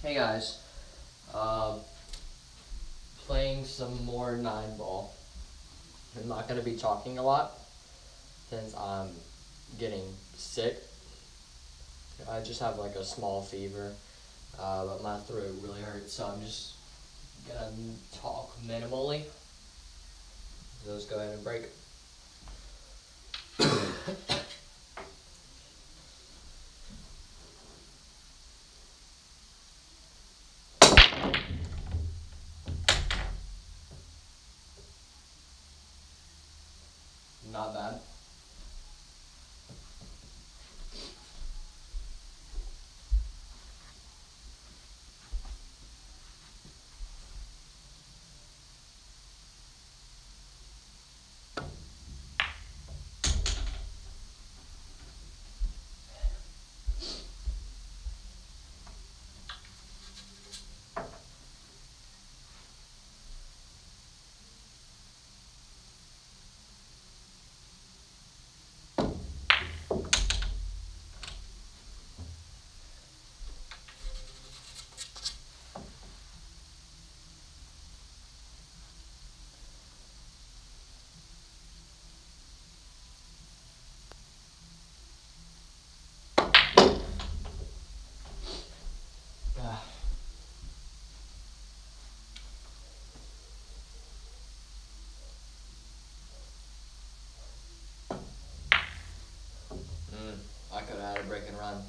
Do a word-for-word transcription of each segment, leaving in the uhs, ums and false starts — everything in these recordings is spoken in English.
Hey guys, uh, playing some more nine ball. I'm not going to be talking a lot since I'm getting sick. I just have like a small fever, uh, but my throat really hurts, so I'm just going to talk minimally. So let's go ahead and break. Not bad. Mm, I could have had a break and run.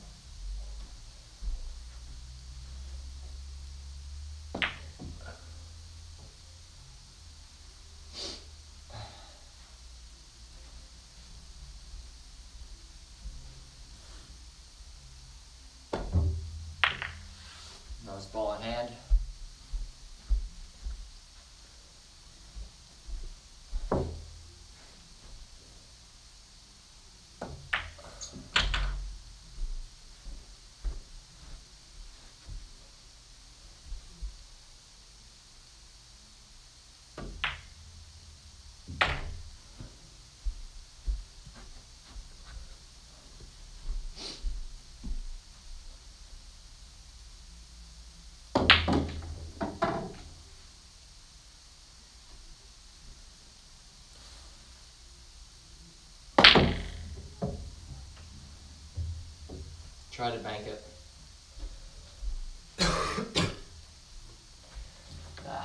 Nice ball in hand. Try to bank it. ah.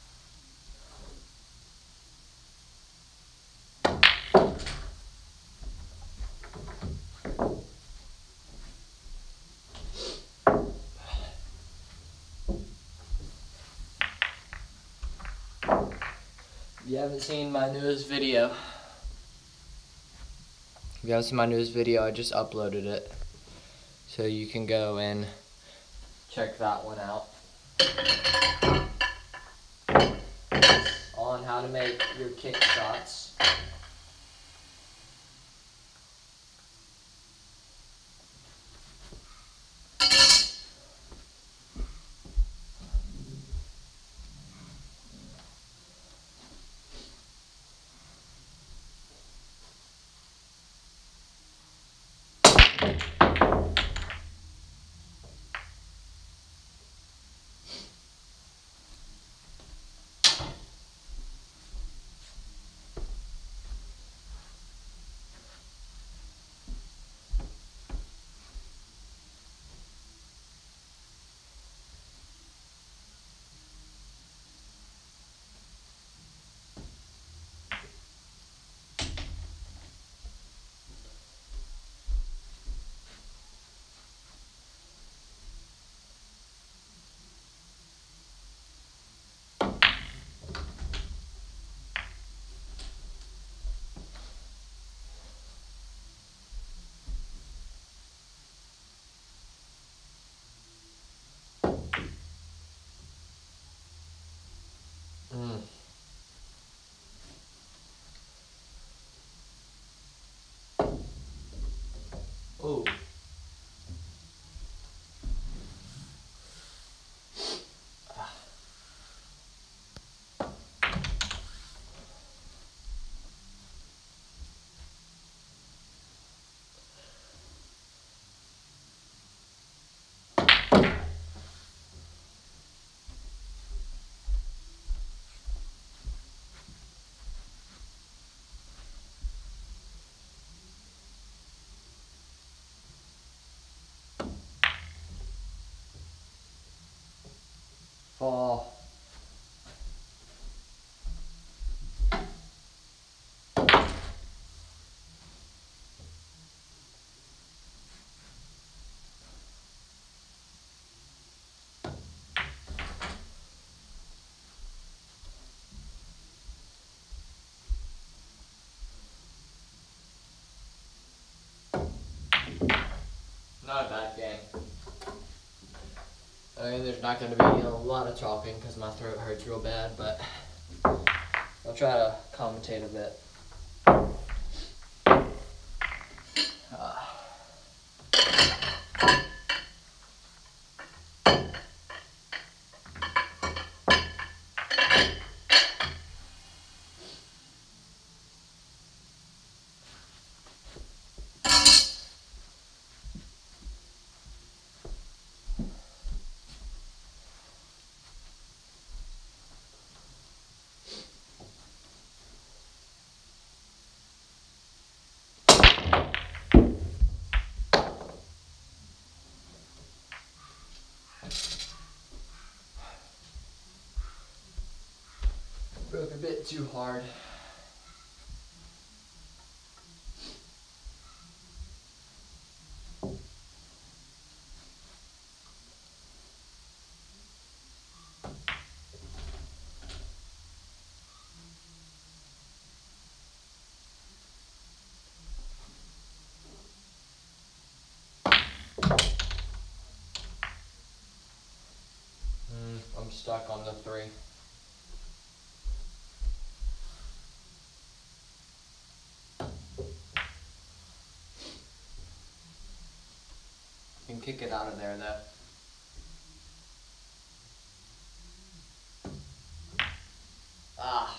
If you haven't seen my newest video, if you haven't seen my newest video, I just uploaded it. So you can go and check that one out. On how to make your kick shots. fall. Not a bad game. I mean, there's not going to be a lot of talking because my throat hurts real bad, but I'll try to commentate a bit. Uh. Broke a bit too hard. Mm, I'm stuck on the three. Can kick it out of there though. Ah.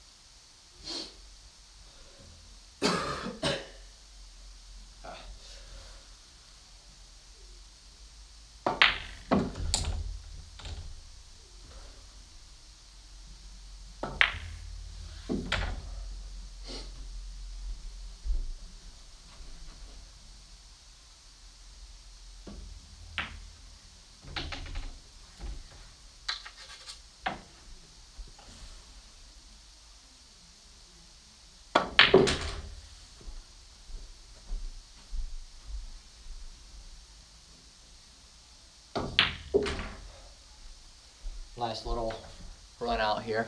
Nice little run out here.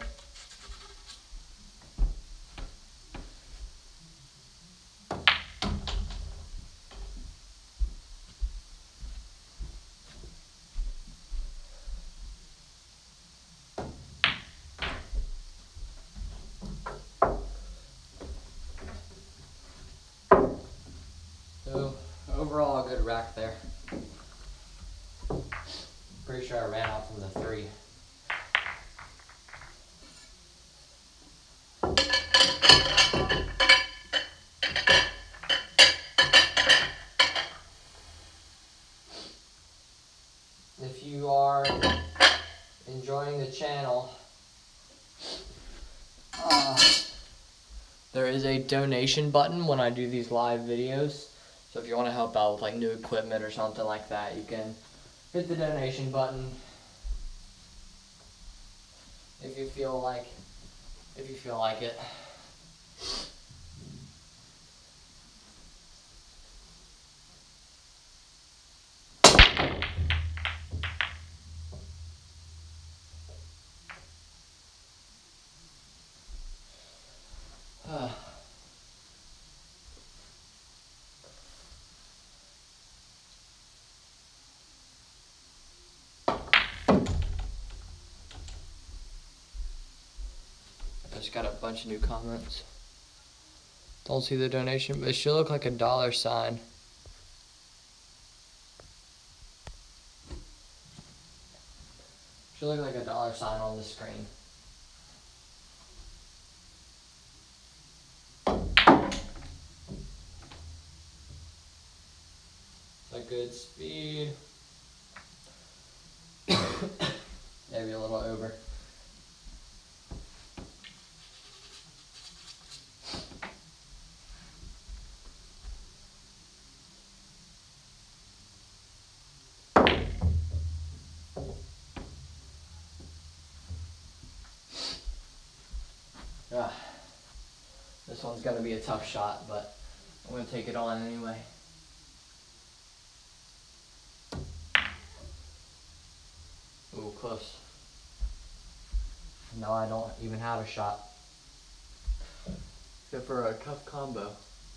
So overall, a good rack there. Pretty sure I ran out from the three. If you are enjoying the channel, uh, there is a donation button when I do these live videos. So if you want to help out with like new equipment or something like that, you can hit the donation button. If you feel like, if you feel like it. I just got a bunch of new comments. Don't see the donation, but it should look like a dollar sign. Should look like a dollar sign on the screen. A good speed. Maybe a little over. Ah, this one's gonna be a tough shot, but I'm gonna take it on anyway. Ooh, close. No, I don't even have a shot. Except for a tough combo.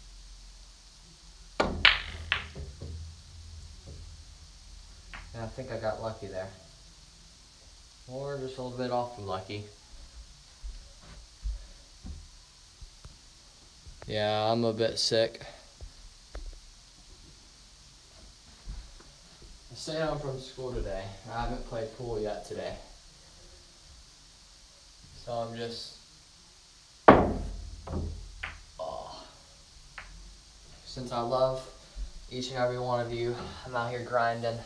And I think I got lucky there. Or just a little bit off from lucky. Yeah, I'm a bit sick. I stayed home from school today. I haven't played pool yet today. So I'm just, oh. Since I love each and every one of you, I'm out here grinding.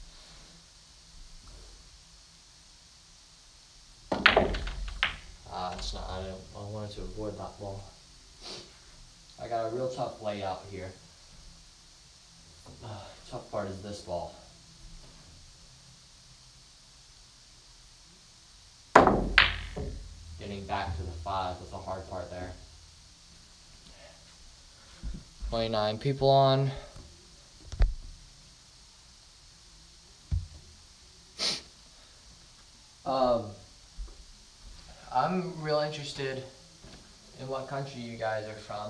Ah, it's not, I don't, I wanted to avoid that ball. I got a real tough layout here. Uh, tough part is this ball. Getting back to the five was the hard part there. twenty-nine people on. Um, I'm real interested in what country you guys are from.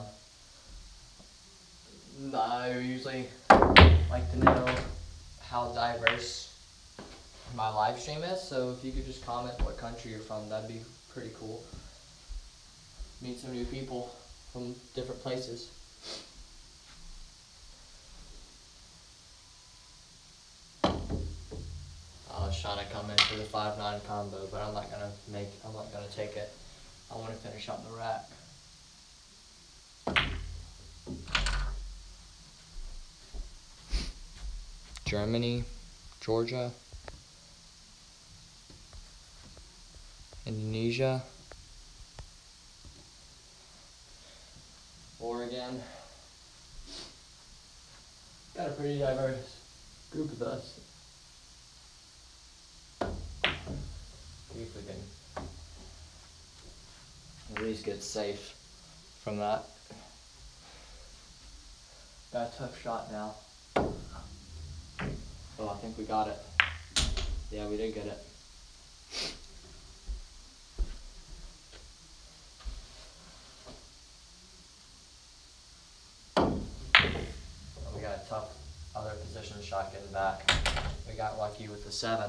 I usually like to know how diverse my live stream is, so if you could just comment what country you're from, that'd be pretty cool. Meet some new people from different places. I was trying to come in for the five nine combo, but I'm not gonna make, I'm not gonna take it. I want to finish up the rack. Germany, Georgia, Indonesia, Oregon. Got a pretty diverse group of us. See if we can at least get safe from that. Got a tough shot now. Oh, I think we got it. Yeah, we did get it. We got a tough other position shot getting back. We got lucky with the seven.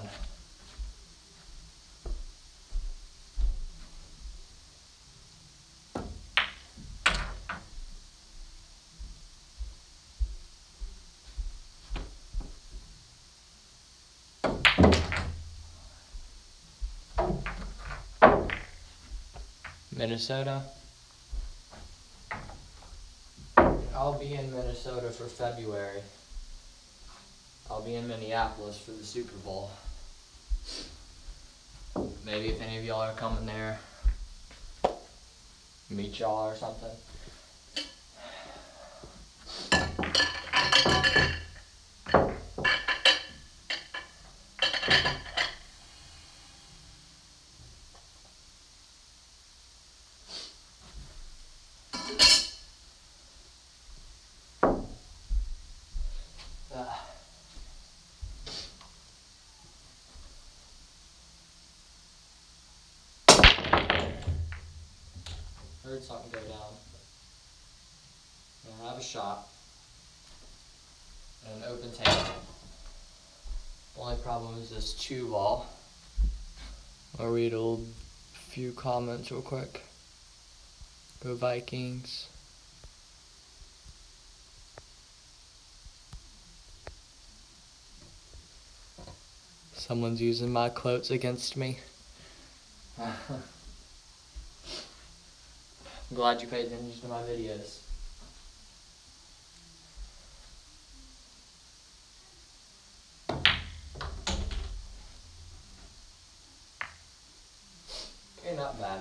Minnesota. I'll be in Minnesota for February. I'll be in Minneapolis for the Super Bowl. Maybe if any of y'all are coming there, meet y'all or something. Heard something go down. I have a shot and an open tank. Only problem is this chew ball. I'll read a little, few comments real quick. Go Vikings. Someone's using my quotes against me. I'm glad you paid attention to my videos. Okay, not bad.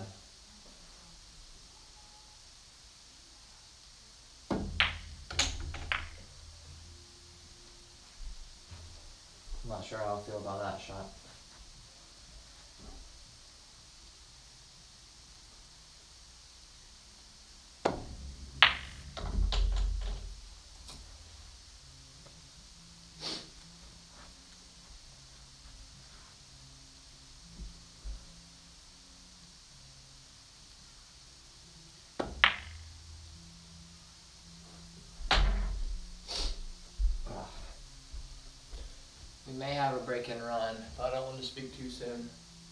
I'm not sure how I feel about that shot. We may have a break and run, but I don't want to speak too soon.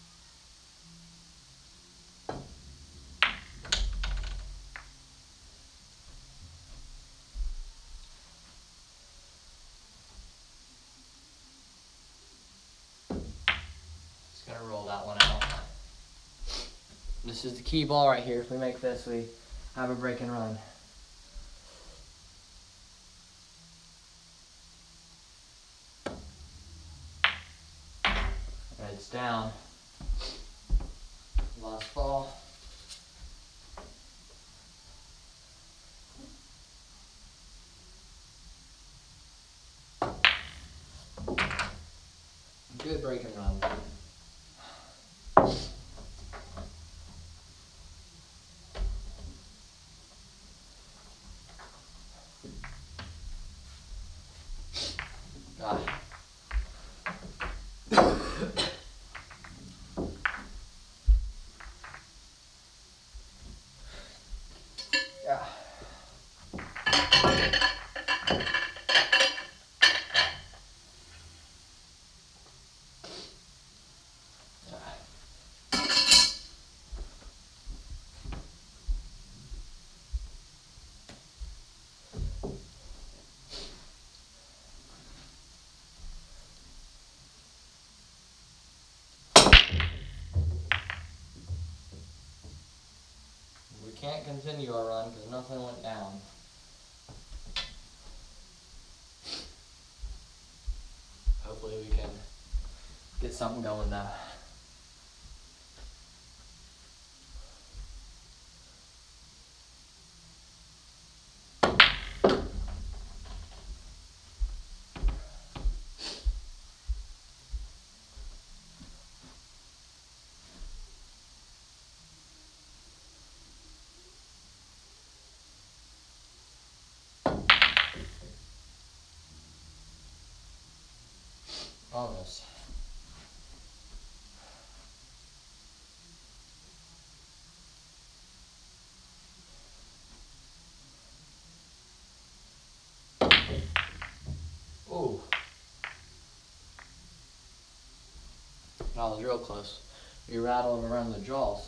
Just gonna roll that one out. This is the key ball right here. If we make this, we have a break and run. And it's down. Last ball. Good break and run. Got it. Yeah. We can't continue our run because nothing went down. Hopefully we can get something going though. Almost. Ooh. That was real close. We rattled around the jaws.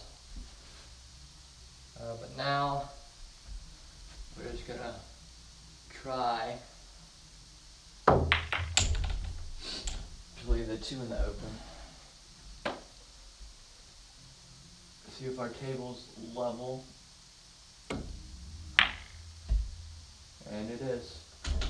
Uh, but now, we're just gonna try to leave the two in the open. See if our table's level. And it is.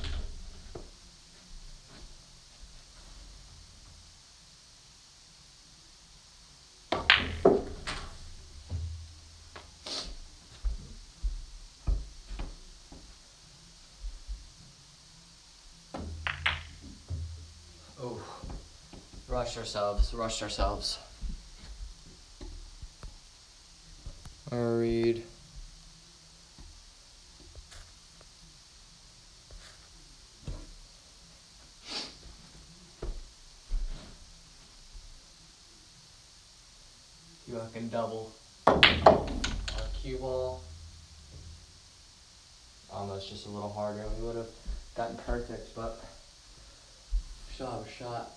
Oh, rushed ourselves, rushed ourselves. Worried. See if I can double our cue ball. Almost just a little harder. We would have gotten perfect, but still have a shot.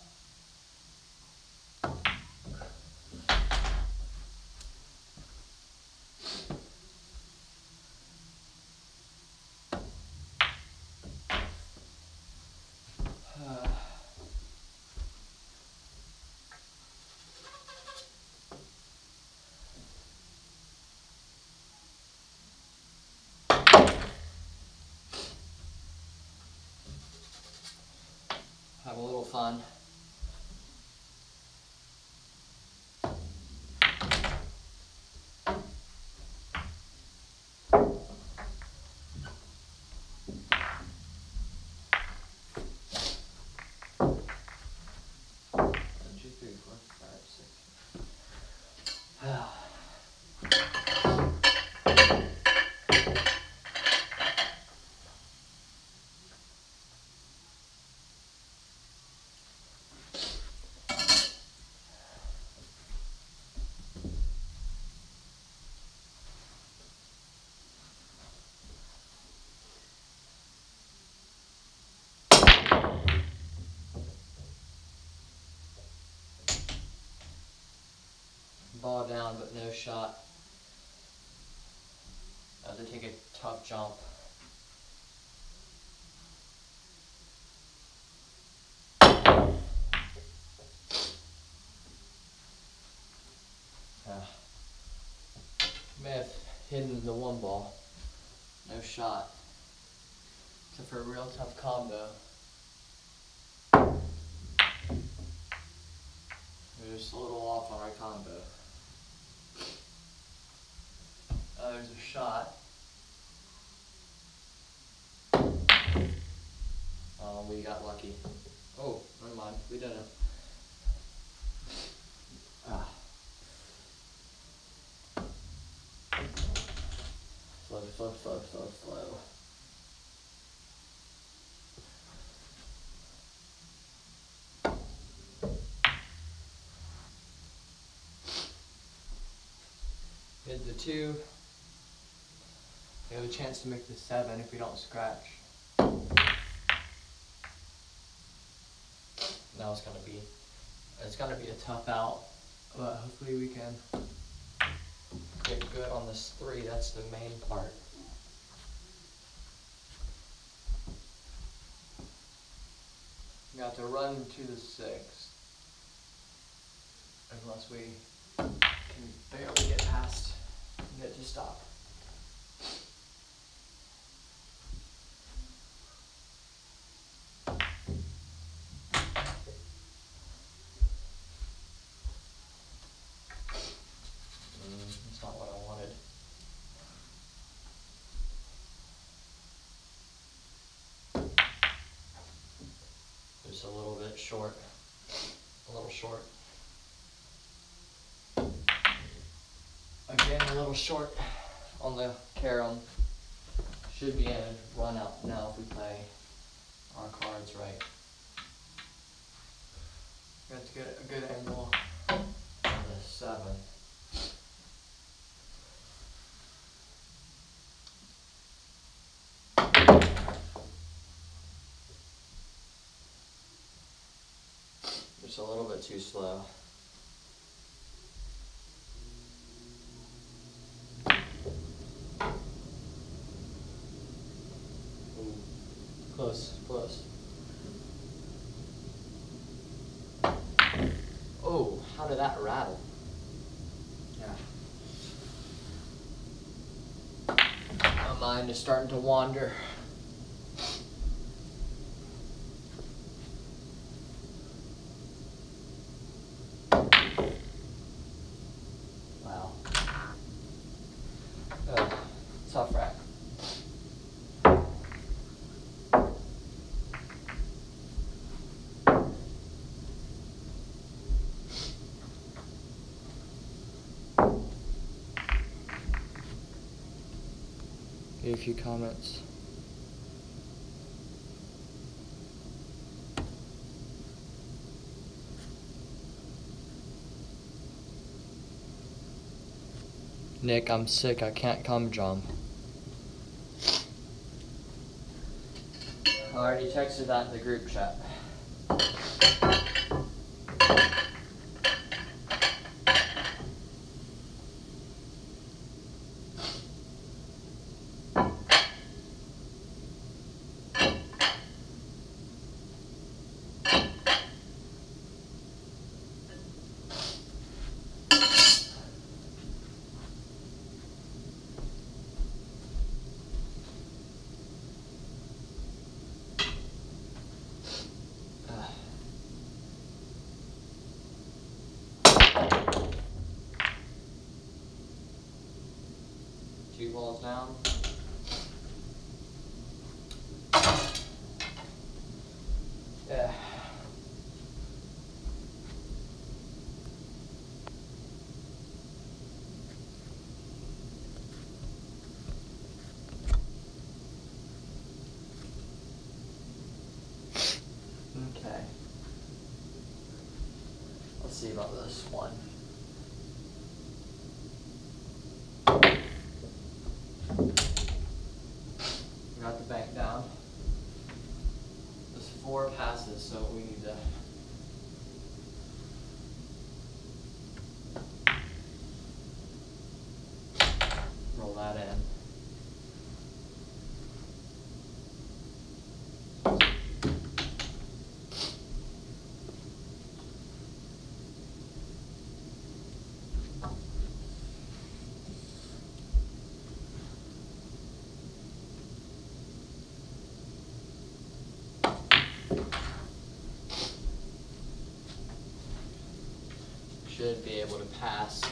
Have a little fun. One, two, three, four, five, six. Ball down, but no shot. I have to take a tough jump. Yeah. May have hidden the one ball. No shot. Except for a real tough combo. We're just a little off on our combo. Uh, there's a shot. Oh, we got lucky. Oh, never mind. We didn't. Ah. Slow, slow, slow, slow, slow. Hit the two. We have a chance to make the seven if we don't scratch. Now it's gonna be, it's gonna be a tough out, but hopefully we can get good on this three. That's the main part. We got to run to the six, unless we can barely get past and get to stop. That's not what I wanted. Just a little bit short. A little short. Again, a little short on the carom. Should be in a run out now if we play our cards right. We have to get a good angle on the seven. Just a little bit too slow. Ooh. Close, close. Oh, how did that rattle? Yeah. My mind is starting to wander. Wow. Uh, tough rack. Get a few comments. Nick, I'm sick. I can't come jump. I already texted that in the group chat. Two balls down. Yeah. Okay. Let's see about this one. Got the bank down. There's four passes, so we need to should be able to pass.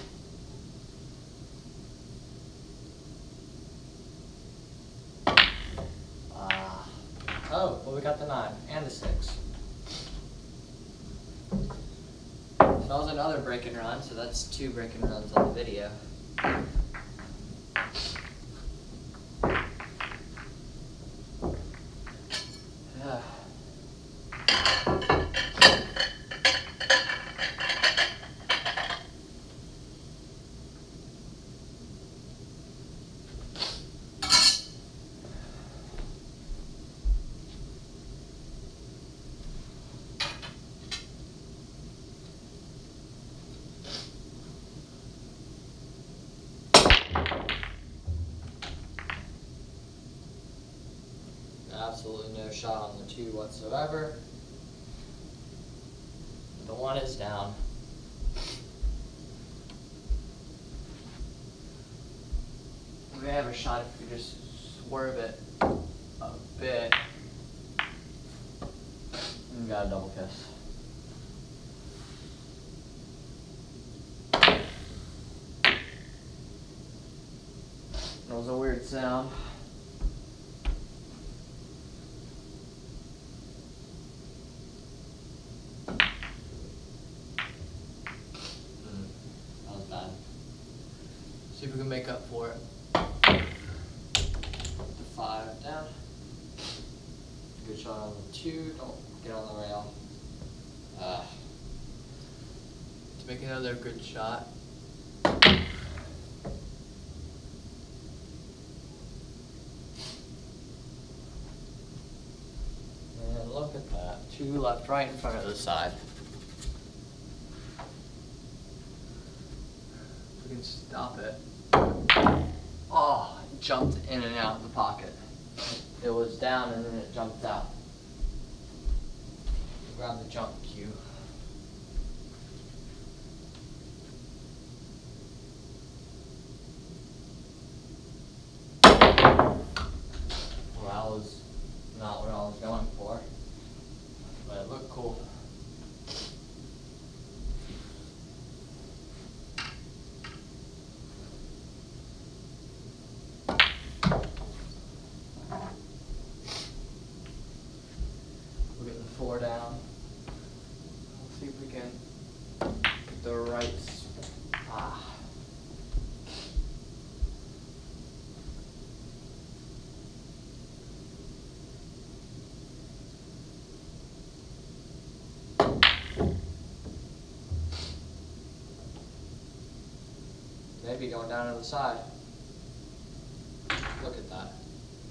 Uh, oh, well, we got the nine and the six. So that was another break and run, so that's two break and runs on the video. Yeah. Absolutely no shot on the two whatsoever. The one is down. We may have a shot if we just swerve it a bit. We got a double kiss. That was a weird sound. See if we can make up for it. The five down. Good shot on the two. Don't get on the rail. Uh, let's make another good shot. And look at that. Two left, right in front of the side. We can stop it. Oh, it jumped in and out of the pocket. It was down and then it jumped out. Grab the jump cue. Well, that was not what I was going for, but it looked cool. Four down. Let's see if we can get the right. Ah. Maybe going down to the side. Look at that.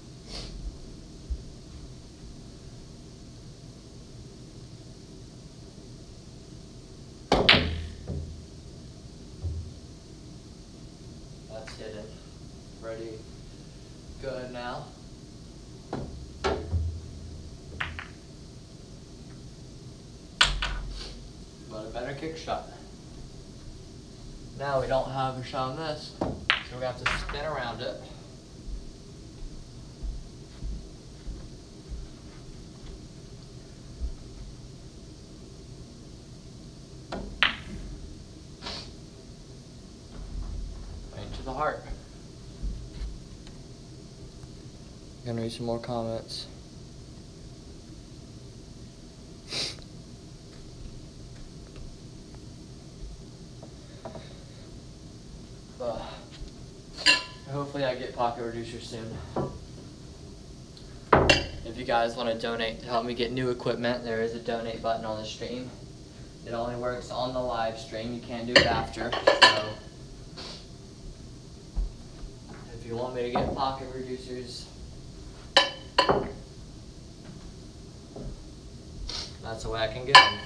Hidden. Pretty good now. But a better kick shot. Now we don't have a shot on this, so we're gonna have to spin around it. The heart. Gonna read some more comments. uh, hopefully I get Pocket Reducer soon. If you guys want to donate to help me get new equipment, there is a donate button on the stream. It only works on the live stream. You can't do it after. So if you want me to get pocket reducers, that's the way I can get them.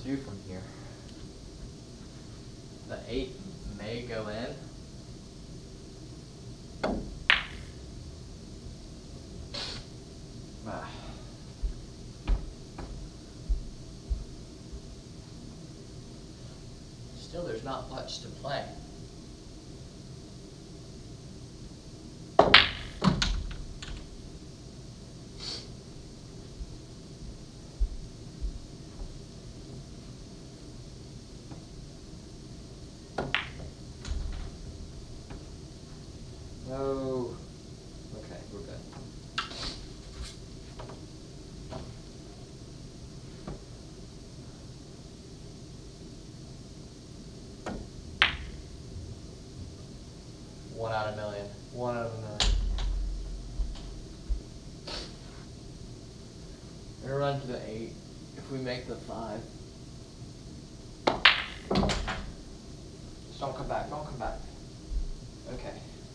do from here. The eight may go in. Ah. Still, there's not much to play. No. Okay, we're good. One out of a million. One out of a million. We're gonna run to the eight. If we make the five. Just don't come back, don't come back. Okay.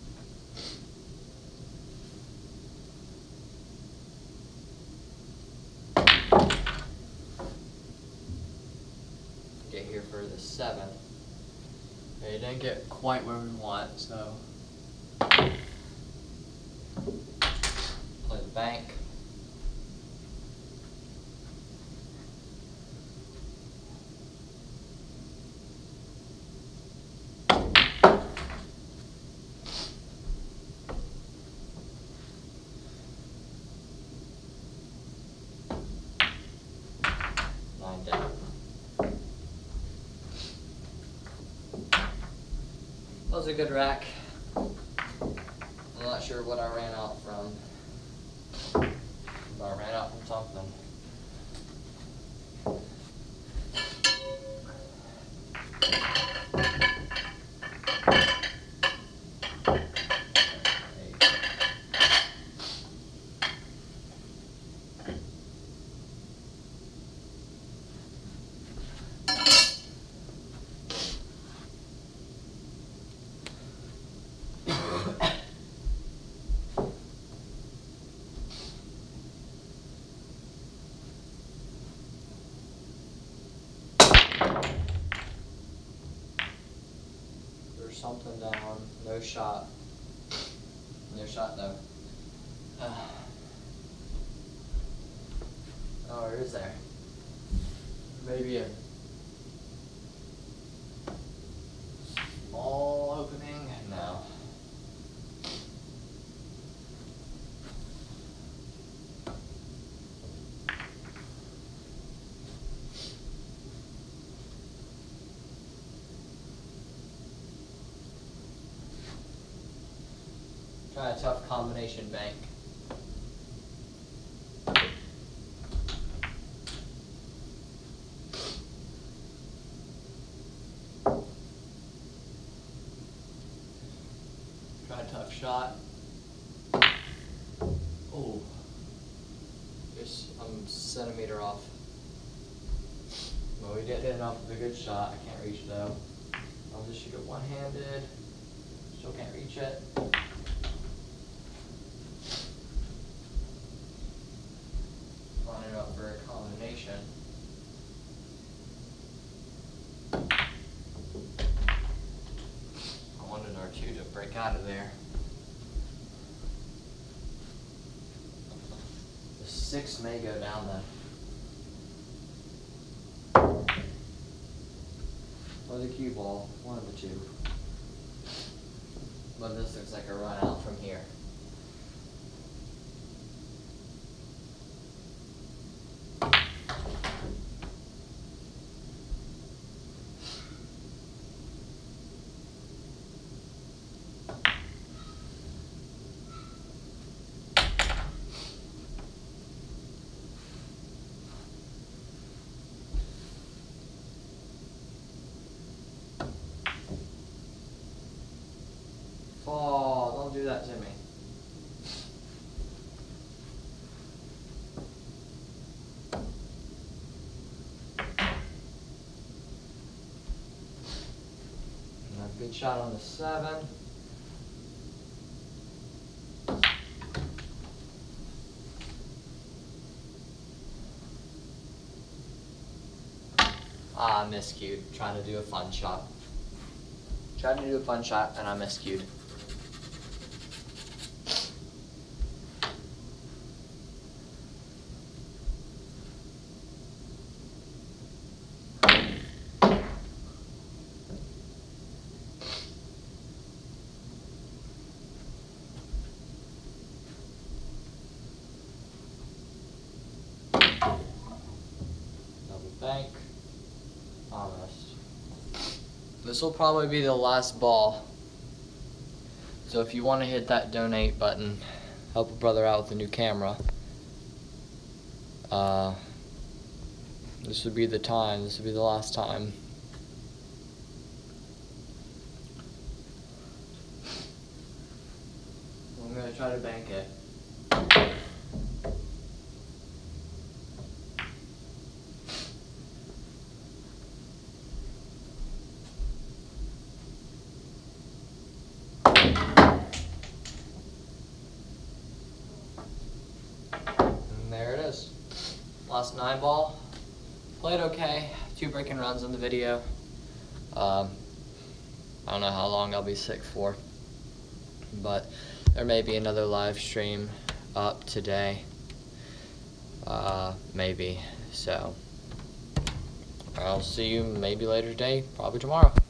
Get here for the seven. Okay, didn't get quite where we want, so play the bank. Nine down. That was a good rack. I'm not sure what I ran out from. But I ran out from something. There's something down. No shot. No shot though. Uh, oh, or is there? Maybe a small opening? No. Try a tough combination bank. Try a tough shot. Oh, just I'm a centimeter off. Well, we didn't hit enough of a good shot. I can't reach though. I'll just shoot it one-handed. Still can't reach it. Lining up for a combination. I wanted our two to break out of there. The six may go down then. Or the cue ball, one of the two. But this looks like a run out from here. Oh, don't do that to me. And a good shot on the seven. I miscued, trying to do a fun shot. Tried to do a fun shot and I miscued. Double bank. Almost. This will probably be the last ball. So if you want to hit that donate button, help a brother out with a new camera, uh, this would be the time. This would be the last time. I'm going to try to bank it. There it is. Last nine ball. Played okay. Two breaking runs in the video. Um, I don't know how long I'll be sick for, but there may be another live stream up today. Uh, maybe. So I'll see you maybe later today, probably tomorrow.